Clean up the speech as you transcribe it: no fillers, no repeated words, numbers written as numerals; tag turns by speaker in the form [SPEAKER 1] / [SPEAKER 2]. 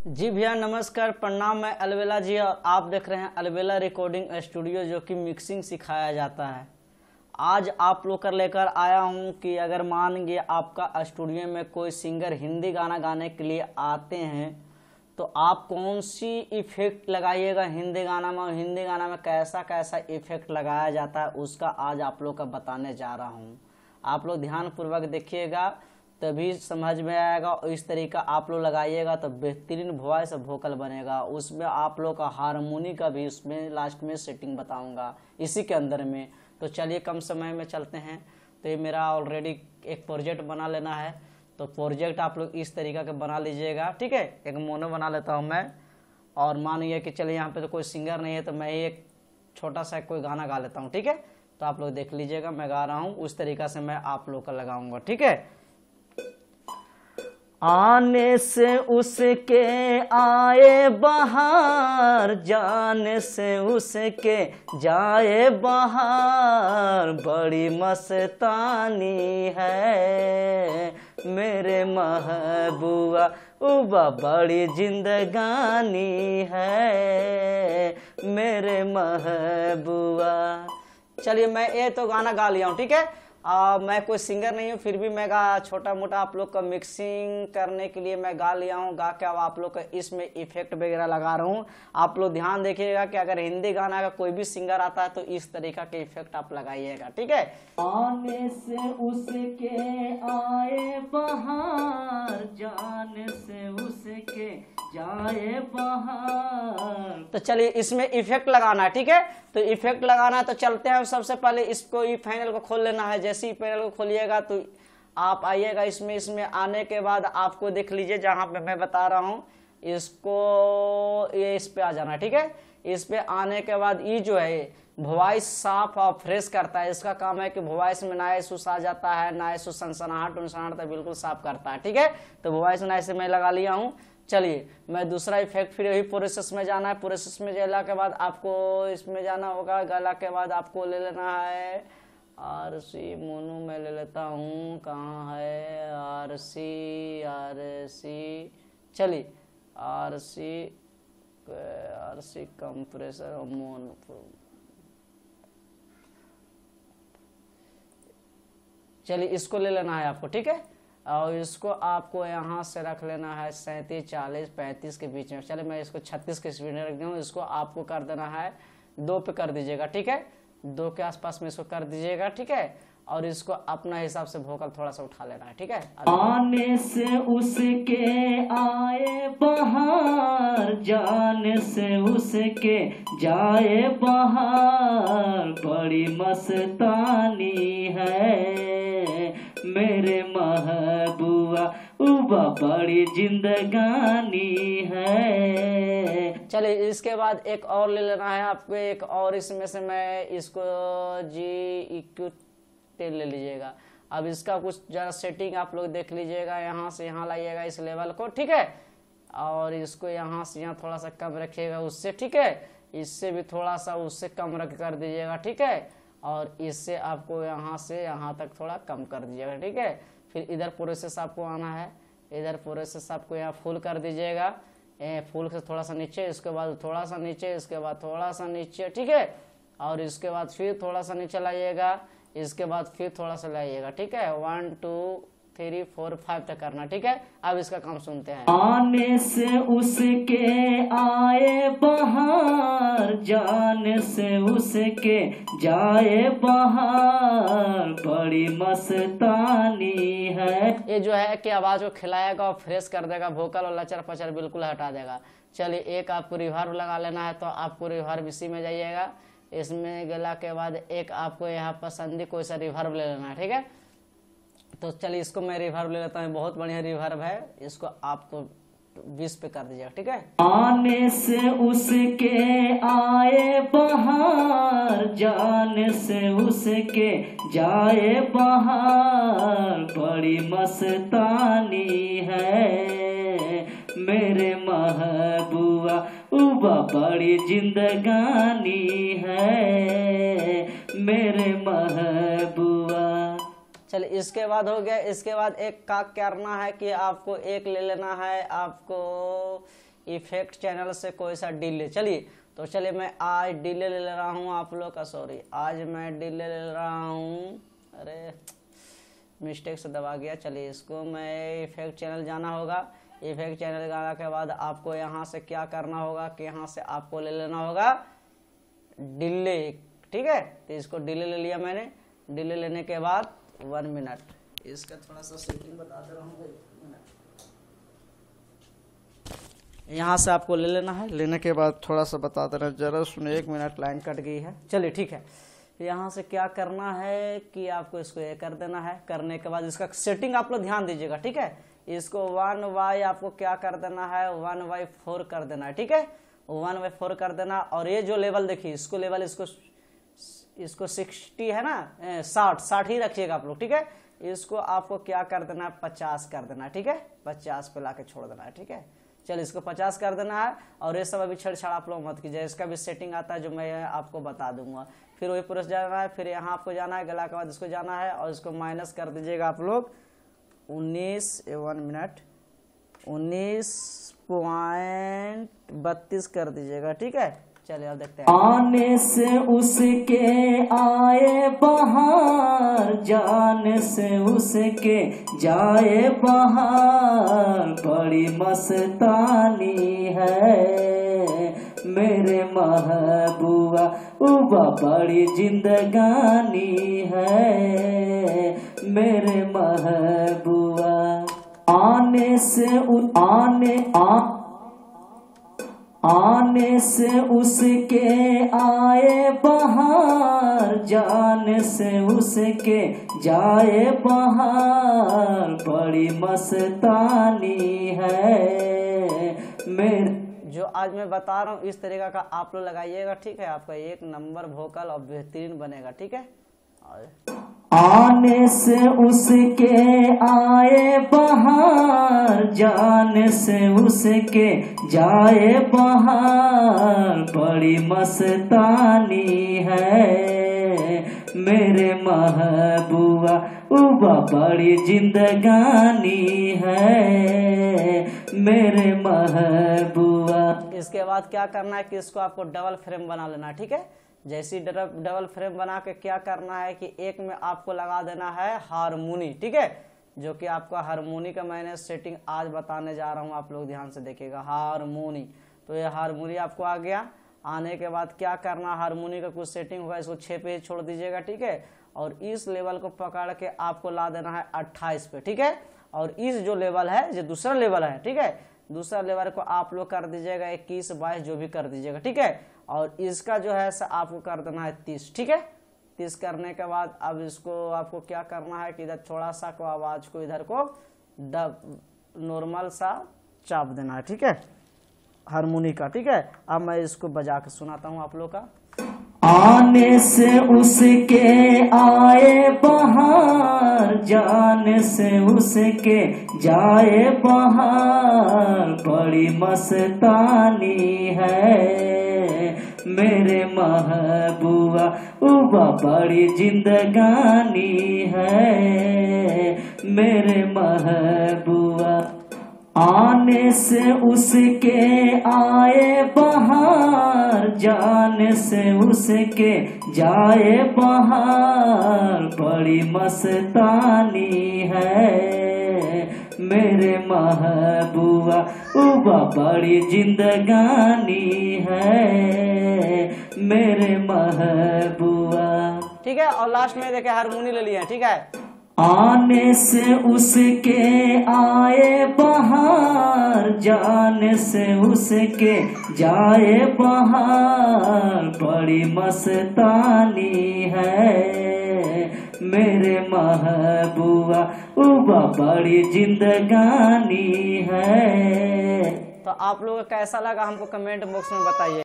[SPEAKER 1] जी भैया नमस्कार, प्रणाम। मैं अलवेला जी और आप देख रहे हैं अलवेला रिकॉर्डिंग स्टूडियो, जो कि मिक्सिंग सिखाया जाता है। आज आप लोग कर लेकर आया हूं कि अगर मान लीजिए आपका स्टूडियो में कोई सिंगर हिंदी गाना गाने के लिए आते हैं तो आप कौन सी इफेक्ट लगाइएगा हिंदी गाना में, और हिंदी गाना में कैसा कैसा इफेक्ट लगाया जाता है उसका आज आप लोग का बताने जा रहा हूं। आप लोग ध्यान पूर्वक देखिएगा तभी समझ में आएगा, और इस तरीका आप लोग लगाइएगा तो बेहतरीन वॉइस वोकल बनेगा। उसमें आप लोग का हारमोनी का भी उसमें लास्ट में सेटिंग बताऊंगा इसी के अंदर में। तो चलिए कम समय में चलते हैं। तो ये मेरा ऑलरेडी एक प्रोजेक्ट बना लेना है, तो प्रोजेक्ट आप लोग इस तरीका के बना लीजिएगा, ठीक है। एक मोनो बना लेता हूँ मैं, और मानिए कि चलिए यहाँ पे तो कोई सिंगर नहीं है तो मैं एक छोटा सा कोई गाना गा लेता हूँ, ठीक है। तो आप लोग देख लीजिएगा मैं गा रहा हूँ, उस तरीका से मैं आप लोग का लगाऊंगा, ठीक है। आने से उसके आए बहार, जाने से उसके जाए बहार, बड़ी मस्तानी है मेरे महबूबा, उबा बड़ी जिंदगानी है मेरे महबूबा। चलिए मैं ये तो गाना गा लिया हूँ, ठीक है। मैं कोई सिंगर नहीं हूँ, फिर भी मैं छोटा मोटा आप लोग का मिक्सिंग करने के लिए मैं गा लिया हूँ। गा के अब आप लोग का इसमें इफेक्ट वगैरह लगा रहा हूँ। आप लोग ध्यान देखिएगा कि अगर हिंदी गाना का कोई भी सिंगर आता है तो इस तरीका के इफेक्ट आप लगाइएगा, ठीक है। आने से उसके आए बहार, जाने से उसके जाए बहार। तो चलिए इसमें इफेक्ट लगाना है, ठीक है। तो इफेक्ट लगाना है तो चलते हैं। सबसे पहले इसको ई पैनल को खोल लेना है। जैसे ही पैनल को खोलिएगा तो आप आइएगा इसमें आने के बाद आपको देख लीजिए जहां पे मैं बता रहा हूं, इसको ये इस पे आ जाना है, ठीक है। इस पे आने के बाद ये जो है वॉइस साफ और फ्रेश करता है। इसका काम है कि वॉइस में ना सुस आ जाता है, ना सुस सनसनाहट उनसनाहट, बिल्कुल साफ करता है, ठीक है। तो वॉइस ना से मैं लगा लिया हूँ। चलिए मैं दूसरा इफेक्ट फिर यही प्रोसेस में जाना है। प्रोसेस में जाने के बाद आपको इसमें जाना होगा। गला के बाद आपको ले लेना है आरसी मोनू, मैं ले लेता हूँ, कहाँ है आरसी, आरसी, चलिए आरसी कंप्रेसर मोनो। चलिए इसको ले लेना है आपको, ठीक है। और इसको आपको यहाँ से रख लेना है 37, 40, 35 के बीच में। चले मैं इसको 36 के स्पीड में रख दूँ। इसको आपको कर देना है 2 पे कर दीजिएगा, ठीक है। 2 के आसपास में इसको कर दीजिएगा, ठीक है। और इसको अपना हिसाब से वोकल थोड़ा सा उठा लेना है, ठीक है। आने से उसके आए बहार, जाने से उसके जाए बहार, बड़ी मस्तानी है मेरे महबूबा, उबा बड़ी जिंदगानी है। चलिए इसके बाद एक और ले लेना है आपको, एक और इसमें से मैं इसको G ले लीजिएगा। अब इसका कुछ जरा सेटिंग आप लोग देख लीजिएगा, यहाँ से यहाँ लाइएगा इस लेवल को, ठीक है। और इसको यहाँ से यहाँ थोड़ा सा कम रखिएगा उससे, ठीक है। इससे भी थोड़ा सा उससे कम रख कर दीजिएगा, ठीक है। और इससे आपको यहाँ से यहाँ तक थोड़ा कम कर दीजिएगा, ठीक है। फिर इधर प्रोसेस आपको आना है, इधर प्रोसेस आपको यहाँ फुल कर दीजिएगा, फुल से थोड़ा सा नीचे, इसके बाद थोड़ा सा नीचे, इसके बाद थोड़ा सा नीचे, ठीक है। और इसके बाद फिर थोड़ा सा नीचे लाइएगा, इसके बाद फिर थोड़ा सा लाइएगा, ठीक है। 1 2 3 4 5 तक करना, ठीक है। अब इसका काम सुनते हैं। आने से उसके आए बहार, जाने से उसके जाए बहार, बड़ी मस्तानी है। ये जो है कि आवाज को खिलाएगा और फ्रेश कर देगा, वोकल और लचर पचर बिल्कुल हटा देगा। चलिए एक आपको रिवर्ब लगा लेना है, तो आपको रिवर्ब इसी में जाइएगा। इसमें गला के बाद एक आपको यहाँ पसंदी कोई सा रिवर्ब ले लेना है, ठीक है। तो चलिए इसको मैं रिवर्ब ले लेता हूँ, बहुत बढ़िया रिवर्ब है। इसको आपको 20 पे कर दीजिएगा, ठीक है। आने से उसके आए बहार, जाने से उसके जाए बहार, बड़ी मस्तानी है मेरे महबूबा, उबा बड़ी जिंदगानी है मेरे महबूबा। चलिए इसके बाद हो गया। इसके बाद एक का करना है कि आपको एक ले लेना है, आपको इफेक्ट चैनल से कोई सा डिले। चलिए तो चलिए मैं आज डिले ले रहा हूँ आप लोग का, सॉरी आज मैं डिले ले रहा हूँ, अरे मिस्टेक से दबा गया। चलिए इसको मैं इफेक्ट चैनल जाना होगा। इफेक्ट चैनल जाने के बाद आपको यहाँ से क्या करना होगा कि यहाँ से आपको ले लेना होगा डिले, ठीक है। तो इसको डिले ले लिया मैंने। डिले लेने के बाद 1 मिनट, इसका थोड़ा सा सेटिंग बताते रहूँगा। यहाँ से आपको ले लेना है। लेने के बाद थोड़ा सा बता देना, जरा सुनो, 1 मिनट लाइन कट गई है। चलिए ठीक है, यहाँ से क्या करना है कि आपको इसको ये कर देना है। करने के बाद इसका सेटिंग आप लोग ध्यान दीजिएगा, ठीक है। इसको 1/, आपको क्या कर देना है 1/4 कर देना है, ठीक है। 1/4 कर देना। और ये जो लेवल देखिए, इसको लेवल इसको 60 है ना, 60 ही रखिएगा आप लोग, ठीक है। इसको आपको क्या कर देना है 50 कर देना है, ठीक है। 50 पे लाके छोड़ देना है, ठीक है। चलिए इसको 50 कर देना है। और ये सब अभी छेड़छाड़ आप लोग मत कीजिए, इसका भी सेटिंग आता है जो मैं आपको बता दूंगा। फिर वही प्रोसेस जाना है। फिर यहाँ आपको जाना है, गला के बाद इसको जाना है और इसको माइनस कर दीजिएगा आप लोग 19.32 कर दीजिएगा, ठीक है। चलिए अब देखते हैं।
[SPEAKER 2] आने से उसके आए बहार, जाने से उसके जाए बहार, बड़ी मस्तानी है मेरे महबूबा, उबा बड़ी जिंदगानी है मेरे महबूबा। आने से उसके आए बहार, जाने से उसके जाए बहार, बड़ी मस्तानी है मेरे।
[SPEAKER 1] जो आज मैं बता रहा हूँ इस तरीका का आप लोग लगाइएगा, ठीक है। आपका 1 नंबर वोकल और बेहतरीन बनेगा, ठीक है।
[SPEAKER 2] आने से उसके आए बहार, जाने से उसके जाए बहार, बड़ी मस्तानी है मेरे महबूबा, उबा बड़ी जिंदगानी है मेरे महबूबा।
[SPEAKER 1] इसके बाद क्या करना है कि इसको आपको डबल फ्रेम बना लेना, ठीक है। जैसी डबल फ्रेम बना के क्या करना है कि एक में आपको लगा देना है हारमोनी, ठीक है। जो कि आपका हारमोनी का मैंने सेटिंग आज बताने जा रहा हूँ, आप लोग ध्यान से देखिएगा। हारमोनी, तो ये हारमोनी आपको आ गया। आने के बाद क्या करना, हारमोनी का कुछ सेटिंग होगा, इसको 6 पे ही छोड़ दीजिएगा, ठीक है। और इस लेवल को पकड़ के आपको ला देना है 28 पे, ठीक है। और इस जो लेवल है, जो दूसरा लेवल है, ठीक है, दूसरा लेवल को आप लोग कर दीजिएगा 21, 22 जो भी कर दीजिएगा, ठीक है। और इसका जो है आपको कर देना है 30, ठीक है। 30 करने के बाद अब इसको आपको क्या करना है कि इधर थोड़ा सा को आवाज को इधर को नॉर्मल सा चाप देना है, ठीक है, हारमोनी का, ठीक है। अब मैं इसको बजा के सुनाता हूँ आप लोग का।
[SPEAKER 2] आने से उसके आए बहार, जाने से उसके जाए बहार, बड़ी मस्तानी है मेरे महबूबा, उबा बड़ी जिंदगानी है मेरे महबूबा। आने से उसके आए बहार, जाने से उसके जाए बहार, बड़ी मस्तानी है मेरे महबूबा, उबा बड़ी जिंदगानी है मेरे महबूबा।
[SPEAKER 1] ठीक है। और लास्ट में देखे हारमोनी ले लिया, ठीक है।
[SPEAKER 2] आने से उसके आए बहार, जाने से उसके जाए बहार, बड़ी मस्तानी है मेरे महबूबा, उबा बड़ी जिंदगानी है।
[SPEAKER 1] तो आप लोगों को कैसा लगा हमको कमेंट बॉक्स में बताइए।